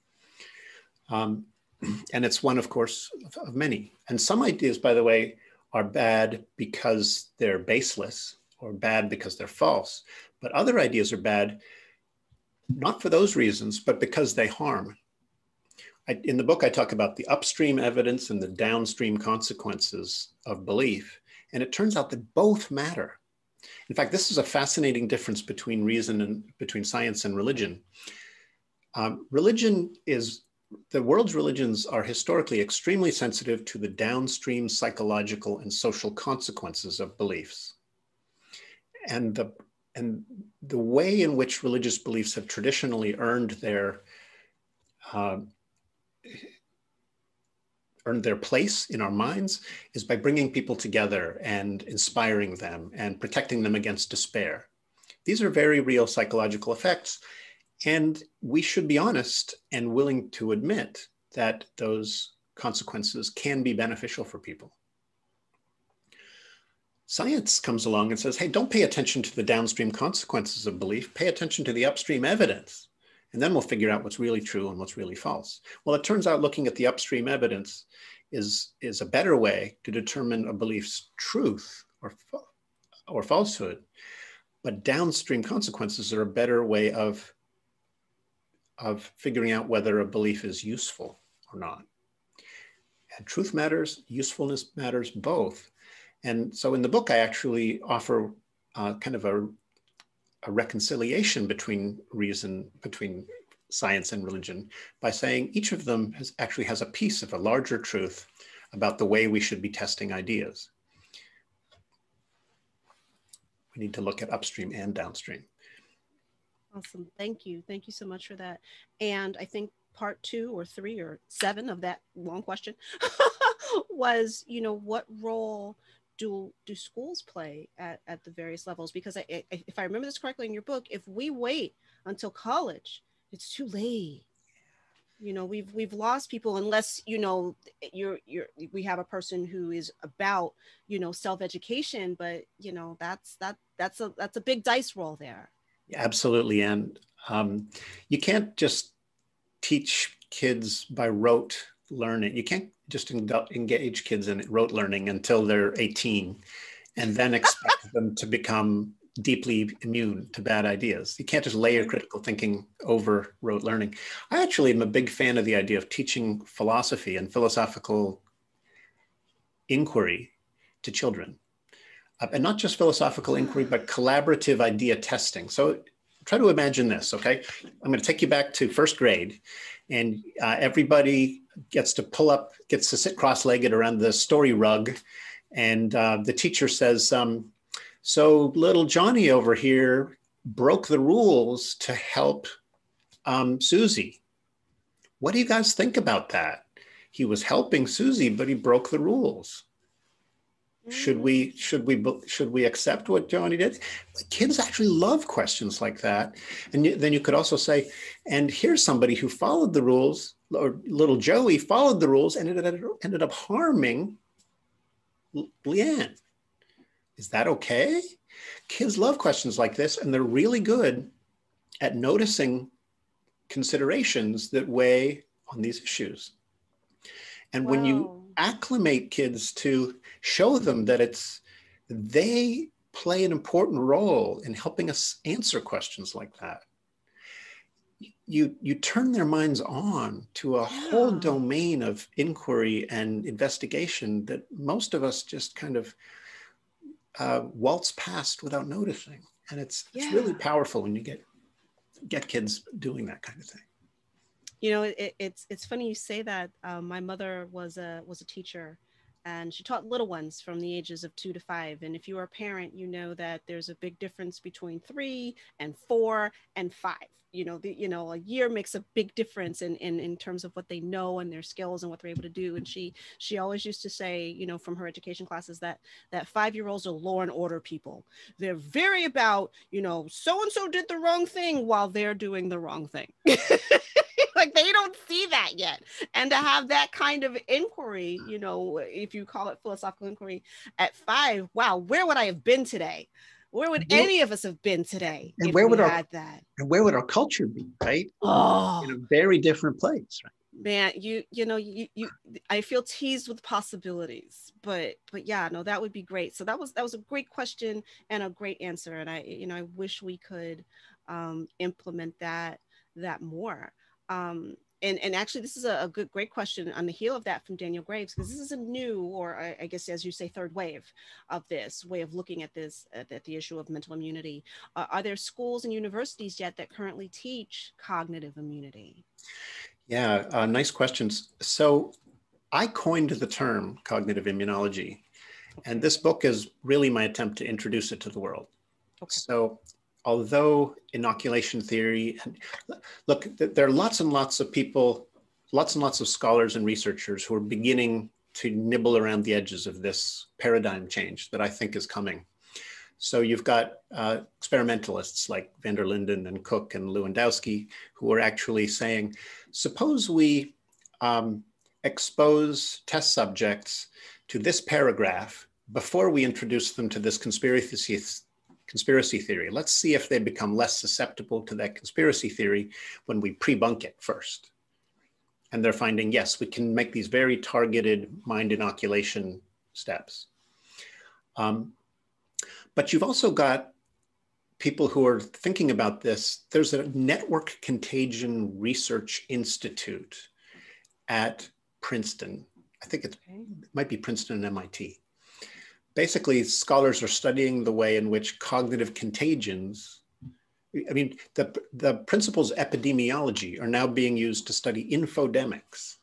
Speaker 2: Um, and it's one, of course, of, of many. And some ideas, by the way, are bad because they're baseless or bad because they're false. But other ideas are bad, not for those reasons, but because they harm. I, in the book, I talk about the upstream evidence and the downstream consequences of belief. And it turns out that both matter. In fact, this is a fascinating difference between reason and between science and religion. Um, religion is, the world's religions are historically extremely sensitive to the downstream psychological and social consequences of beliefs. And the, and the way in which religious beliefs have traditionally earned their, uh, earned their place in our minds is by bringing people together and inspiring them and protecting them against despair. These are very real psychological effects. And we should be honest and willing to admit that those consequences can be beneficial for people. Science comes along and says, hey, don't pay attention to the downstream consequences of belief, pay attention to the upstream evidence, and then we'll figure out what's really true and what's really false. Well, it turns out looking at the upstream evidence is, is a better way to determine a belief's truth or, or falsehood, but downstream consequences are a better way of of figuring out whether a belief is useful or not. And truth matters, usefulness matters, both. And so in the book, I actually offer uh, kind of a, a reconciliation between reason, between science and religion by saying each of them has, actually has a piece of a larger truth about the way we should be testing ideas. We need to look at upstream and downstream.
Speaker 1: Awesome. Thank you. Thank you so much for that. And I think part two or three or seven of that long question was, you know, what role do do schools play at, at the various levels? Because I, I, if I remember this correctly in your book, if we wait until college, it's too late. You know, we've we've lost people unless, you know, you're you're we have a person who is about, you know, self-education, but you know, that's that that's a that's a big dice roll there.
Speaker 2: Absolutely. And um, you can't just teach kids by rote learning. You can't just engage kids in rote learning until they're eighteen and then expect them to become deeply immune to bad ideas. You can't just layer critical thinking over rote learning. I actually am a big fan of the idea of teaching philosophy and philosophical inquiry to children. Uh, and not just philosophical inquiry, but collaborative idea testing. So try to imagine this, okay? I'm going to take you back to first grade, and uh, everybody gets to pull up, gets to sit cross-legged around the story rug, and uh, the teacher says, um, so little Johnny over here broke the rules to help um, Susie. What do you guys think about that? He was helping Susie, but he broke the rules. Should we, should we, should we accept what Johnny did? Kids actually love questions like that. And then you could also say, and here's somebody who followed the rules, or little Joey followed the rules and it ended up harming Leanne. Is that okay? Kids love questions like this, and they're really good at noticing considerations that weigh on these issues. And
Speaker 1: Wow.
Speaker 2: when you acclimate kids to show them that it's, they play an important role in helping us answer questions like that, you, you turn their minds on to a yeah. whole domain of inquiry and investigation that most of us just kind of uh, waltz past without noticing. And it's, yeah. it's really powerful when you get, get kids doing that kind of thing.
Speaker 1: You know, it, it's it's funny you say that. Um, my mother was a was a teacher, and she taught little ones from the ages of two to five. And if you are a parent, you know that there's a big difference between three and four and five. You know, the, you know, a year makes a big difference in, in in terms of what they know and their skills and what they're able to do. And she she always used to say, you know, from her education classes, that that five-year-olds are law and order people. They're very about, you know, so and so did the wrong thing while they're doing the wrong thing. Like they don't see that yet. And to have that kind of inquiry, you know, if you call it philosophical inquiry at five, wow, where would I have been today? Where would any of us have been today
Speaker 2: and
Speaker 1: if
Speaker 2: where
Speaker 1: we
Speaker 2: would
Speaker 1: had
Speaker 2: our,
Speaker 1: that?
Speaker 2: And where would our culture be, right?
Speaker 1: Oh,
Speaker 2: in a very different place, right?
Speaker 1: Man, you you know, you you I feel teased with possibilities, but but yeah, no, that would be great. So that was that was a great question and a great answer. And I, you know, I wish we could um, implement that that more. Um, and, and actually, this is a, a good, great question on the heel of that from Daniel Graves, because this is a new, or I, I guess, as you say, third wave of this way of looking at this, at, at the issue of mental immunity. Uh, are there schools and universities yet that currently teach cognitive immunity?
Speaker 2: Yeah, uh, nice questions. So I coined the term cognitive immunology,
Speaker 1: Okay.
Speaker 2: and this book is really my attempt to introduce it to the world.
Speaker 1: Okay.
Speaker 2: So although inoculation theory, and look, there are lots and lots of people, lots and lots of scholars and researchers who are beginning to nibble around the edges of this paradigm change that I think is coming. So you've got uh, experimentalists like van der Linden and Cook and Lewandowski, who are actually saying, suppose we um, expose test subjects to this paragraph before we introduce them to this conspiracy, conspiracy theory. Let's see if they become less susceptible to that conspiracy theory when we pre-bunk it first. And they're finding, yes, we can make these very targeted mind inoculation steps. Um, But you've also got people who are thinking about this. There's a network contagion research institute at Princeton. I think it's,
Speaker 1: Okay.
Speaker 2: it might be Princeton and M I T. Basically, scholars are studying the way in which cognitive contagions, I mean, the, the principles of epidemiology are now being used to study infodemics.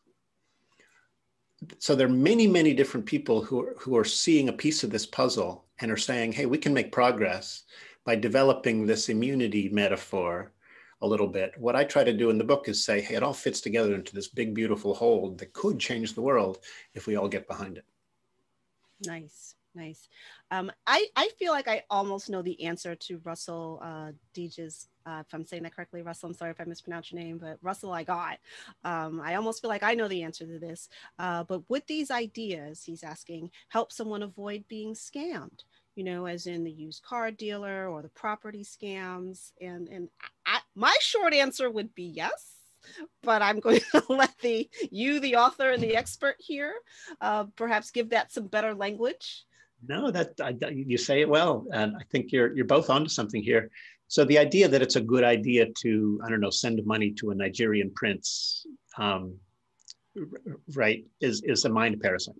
Speaker 2: So there are many, many different people who are, who are seeing a piece of this puzzle and are saying, hey, we can make progress by developing this immunity metaphor a little bit. What I try to do in the book is say, hey, it all fits together into this big, beautiful whole that could change the world if we all get behind it.
Speaker 1: Nice, nice. Um, I, I feel like I almost know the answer to Russell uh, Dege's, uh, if I'm saying that correctly, Russell, I'm sorry if I mispronounced your name, but Russell, I got. Um, I almost feel like I know the answer to this. Uh, but would these ideas, he's asking, help someone avoid being scammed? You know, as in the used car dealer or the property scams? And, and I, my short answer would be yes. But I'm going to let the you, the author and the expert here, uh, perhaps give that some better language.
Speaker 2: No, that I, you say it well, and I think you're you're both onto something here. So the idea that it's a good idea to, I don't know, send money to a Nigerian prince, um, right, is is a mind parasite.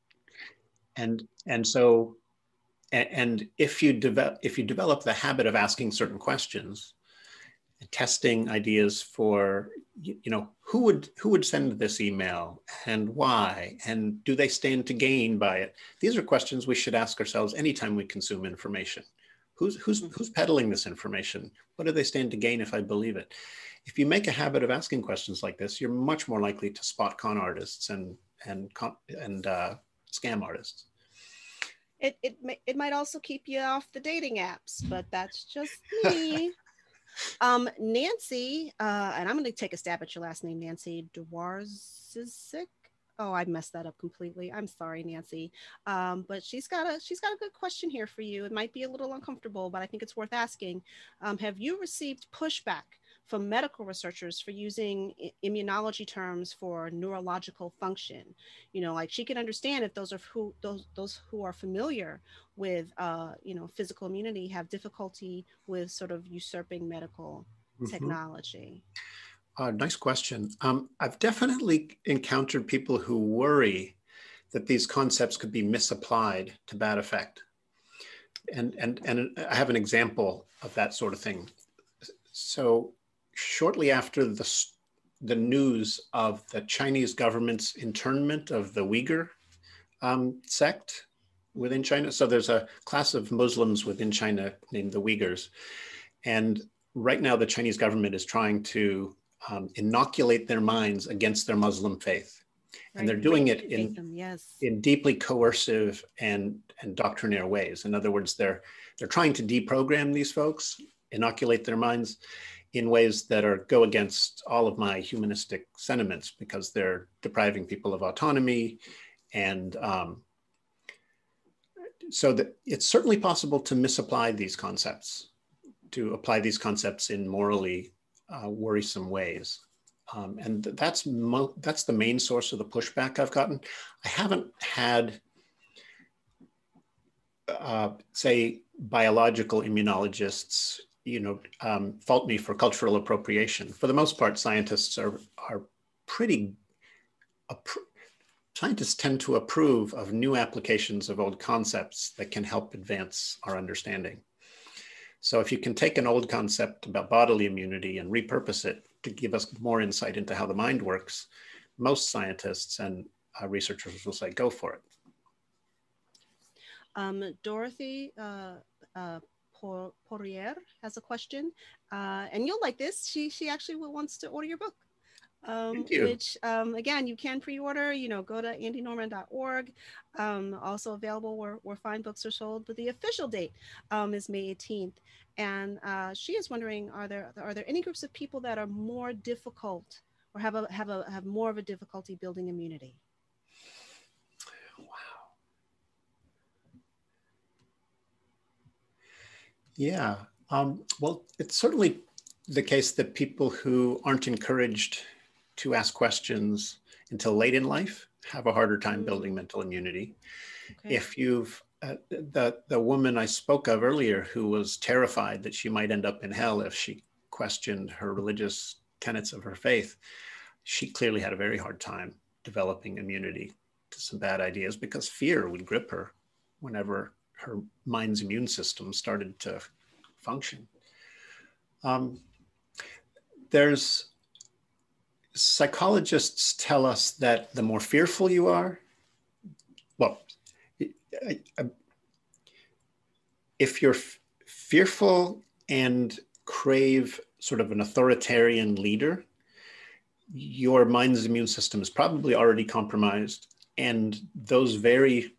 Speaker 2: And and so, and, and if you develop if you develop the habit of asking certain questions, testing ideas for, you know, who would who would send this email and why, and do they stand to gain by it? These are questions we should ask ourselves anytime we consume information. Who's who's who's peddling this information? What do they stand to gain if I believe it? If you make a habit of asking questions like this, you're much more likely to spot con artists and and and uh, scam artists.
Speaker 1: It it may, it might also keep you off the dating apps, but that's just me. Um, Nancy, uh, and I'm going to take a stab at your last name, Nancy Dwarzczyk. Oh, I messed that up completely. I'm sorry, Nancy. Um, but she's got a she's got a good question here for you. It might be a little uncomfortable, but I think it's worth asking. Um, have you received pushback from medical researchers for using immunology terms for neurological function? You know, like she can understand if those are who those those who are familiar with uh, you know, physical immunity have difficulty with sort of usurping medical mm-hmm. technology.
Speaker 2: Uh, nice question. Um, I've definitely encountered people who worry that these concepts could be misapplied to bad effect. And, and, and I have an example of that sort of thing. So shortly after the, the news of the Chinese government's internment of the Uyghur um, sect within China, so there's a class of Muslims within China named the Uyghurs. And right now the Chinese government is trying to Um, inoculate their minds against their Muslim faith. Right. And they're doing it in,
Speaker 1: them, yes.
Speaker 2: in deeply coercive and, and doctrinaire ways. In other words, they're, they're trying to deprogram these folks, inoculate their minds in ways that are go against all of my humanistic sentiments, because they're depriving people of autonomy. And um, so that it's certainly possible to misapply these concepts, to apply these concepts in morally Uh, worrisome ways. Um, and that's, mo that's the main source of the pushback I've gotten. I haven't had, uh, say, biological immunologists, you know, um, fault me for cultural appropriation. For the most part, scientists are, are pretty, scientists tend to approve of new applications of old concepts that can help advance our understanding. So if you can take an old concept about bodily immunity and repurpose it to give us more insight into how the mind works, most scientists and uh, researchers will say, go for it.
Speaker 1: Um, Dorothy uh, uh, Poirier has a question, uh, and you'll like this. She she actually wants to order your book. Um, which um, again, you can pre-order, you know, go to andy norman dot org. Um, also available where, where fine books are sold, but the official date um, is May eighteenth. And uh, she is wondering, are there are there any groups of people that are more difficult or have a have a have more of a difficulty building immunity?
Speaker 2: Wow. Yeah. Um, well, it's certainly the case that people who aren't encouraged to ask questions until late in life have a harder time mm. building mental immunity. Okay. If you've, uh, the, the woman I spoke of earlier who was terrified that she might end up in hell if she questioned her religious tenets of her faith, she clearly had a very hard time developing immunity to some bad ideas because fear would grip her whenever her mind's immune system started to function. Um, there's Psychologists tell us that the more fearful you are, well, if you're fearful and crave sort of an authoritarian leader, your mind's immune system is probably already compromised, and those very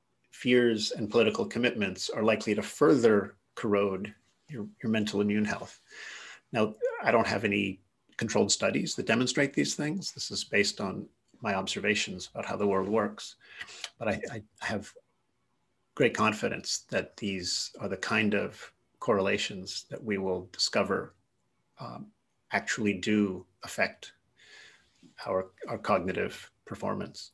Speaker 2: fears and political commitments are likely to further corrode your, your mental immune health. Now, I don't have any controlled studies that demonstrate these things. This is based on my observations about how the world works. But I, I have great confidence that these are the kind of correlations that we will discover um, actually do affect our, our cognitive performance.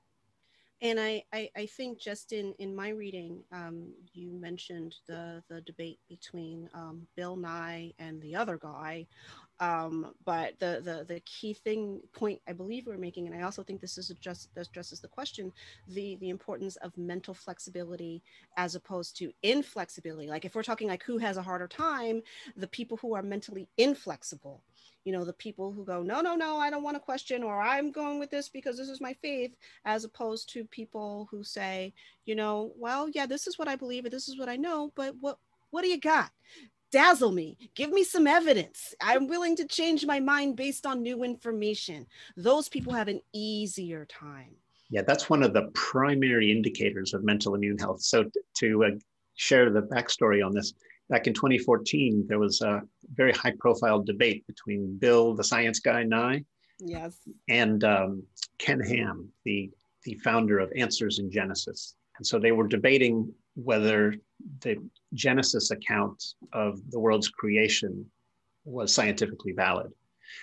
Speaker 1: And I, I, I think just in, in my reading, um, you mentioned the, the debate between um, Bill Nye and the other guy. Um, but the, the, the key thing point I believe we're making, and I also think this is just this addresses the question, the, the importance of mental flexibility as opposed to inflexibility. Like if we're talking like who has a harder time, the people who are mentally inflexible, you know, the people who go, no, no, no, I don't want to question, or I'm going with this because this is my faith, as opposed to people who say, you know, well, yeah, this is what I believe, and this is what I know, but what, what do you got? Dazzle me, give me some evidence. I'm willing to change my mind based on new information. Those people have an easier time.
Speaker 2: Yeah, that's one of the primary indicators of mental immune health. So to uh, share the backstory on this, back in twenty fourteen, there was a very high profile debate between Bill, the science guy, Nye,
Speaker 1: yes,
Speaker 2: and um, Ken Ham, the, the founder of Answers in Genesis. And so they were debating whether the Genesis account of the world's creation was scientifically valid.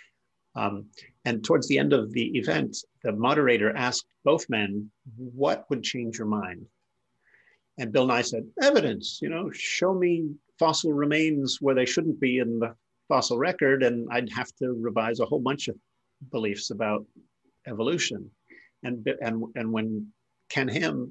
Speaker 2: Um, and towards the end of the event, the moderator asked both men, what would change your mind? And Bill Nye said, evidence, you know, show me fossil remains where they shouldn't be in the fossil record, and I'd have to revise a whole bunch of beliefs about evolution. And, and, and when Ken Ham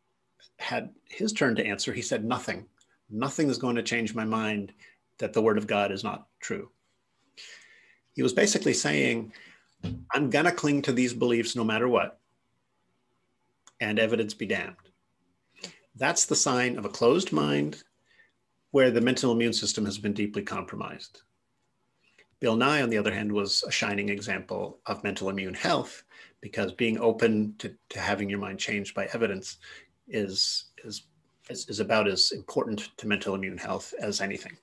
Speaker 2: had his turn to answer, he said, nothing. Nothing is going to change my mind that the word of God is not true. He was basically saying, I'm going to cling to these beliefs no matter what, and evidence be damned. That's the sign of a closed mind where the mental immune system has been deeply compromised. Bill Nye, on the other hand, was a shining example of mental immune health, because being open to, to having your mind changed by evidence is, is, is, is about as important to mental immune health as anything.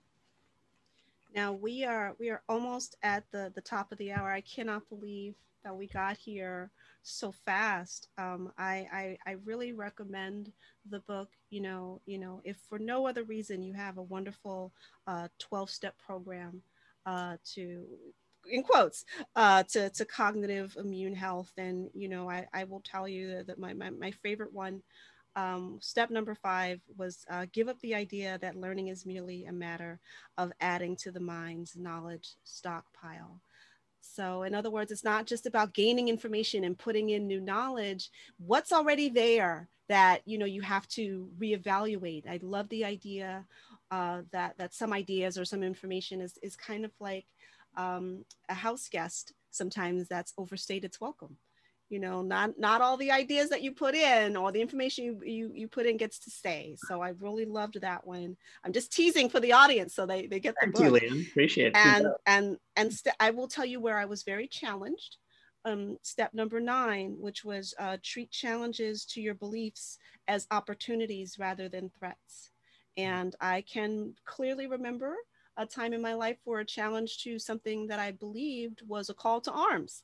Speaker 1: Now we are we are almost at the, the top of the hour. I cannot believe that we got here so fast. Um, I, I I really recommend the book. You know, you know, if for no other reason, you have a wonderful uh, twelve-step program uh, to, in quotes, uh, to, to cognitive immune health. And, you know, I, I will tell you that, that my, my, my favorite one, um, step number five was uh, give up the idea that learning is merely a matter of adding to the mind's knowledge stockpile. So in other words, it's not just about gaining information and putting in new knowledge. What's already there that, you know, you have to reevaluate. I love the idea uh, that, that some ideas or some information is, is kind of like um, a house guest. Sometimes that's overstayed its welcome. You know, not not all the ideas that you put in or the information you, you, you put in gets to stay. So I really loved that one. I'm just teasing for the audience so they, they get the
Speaker 2: Thank you,
Speaker 1: book.
Speaker 2: Leanne. Appreciate it.
Speaker 1: And and and st- I will tell you where I was very challenged. Um, step number nine, which was uh, treat challenges to your beliefs as opportunities rather than threats. And I can clearly remember a time in my life where a challenge to something that I believed was a call to arms.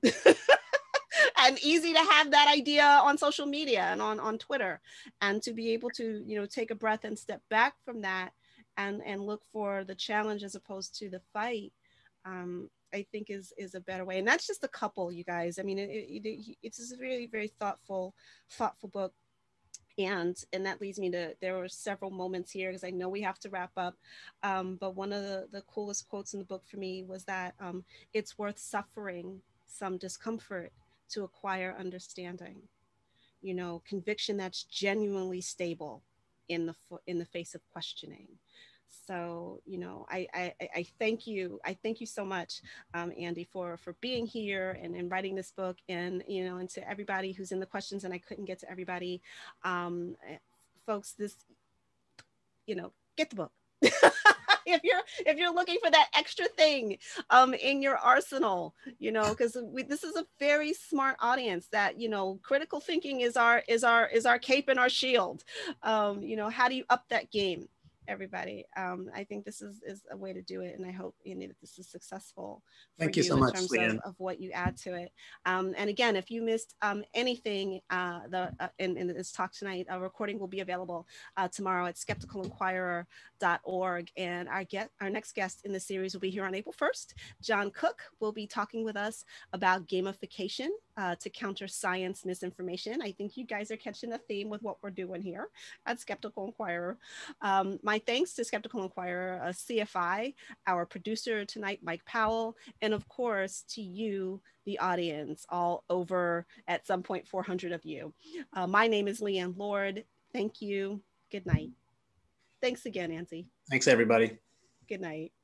Speaker 1: And easy to have that idea on social media and on, on Twitter, and to be able to, you know, take a breath and step back from that and, and look for the challenge as opposed to the fight, um, I think is, is a better way. And that's just a couple, you guys. I mean, it, it, it's a really very thoughtful, thoughtful book. And, and that leads me to, there were several moments here because I know we have to wrap up. Um, but one of the, the coolest quotes in the book for me was that um, it's worth suffering some discomfort to acquire understanding, you know, conviction that's genuinely stable in the, in the face of questioning. So, you know, I, I, I thank you. I thank you so much, um, Andy, for, for being here and, and writing this book, and, you know, and to everybody who's in the questions, and I couldn't get to everybody, um, folks, this, you know, get the book. if you're if you're looking for that extra thing um in your arsenal, you know, because this is a very smart audience that, you know, critical thinking is our is our is our cape and our shield. Um you know, how do you up that game, everybody? um I think this is is a way to do it, and I hope, you know, that this is successful for
Speaker 2: Thank you
Speaker 1: you
Speaker 2: so
Speaker 1: in
Speaker 2: much,
Speaker 1: terms
Speaker 2: Leanne.
Speaker 1: of, of what you add to it. Um and again, if you missed um anything uh the uh, in, in this talk tonight, a recording will be available uh, tomorrow at skeptical inquirer dot org. And our get our next guest in the series will be here on April first. John Cook will be talking with us about gamification uh, to counter science misinformation. I think you guys are catching the theme with what we're doing here at Skeptical Inquirer. Um, my thanks to Skeptical Inquirer, uh, C F I, our producer tonight, Mike Powell, and of course to you, the audience, all over at some point four hundred of you. Uh, my name is Leanne Lord. Thank you. Good night. Thanks again, Nancy.
Speaker 2: Thanks, everybody.
Speaker 1: Good night.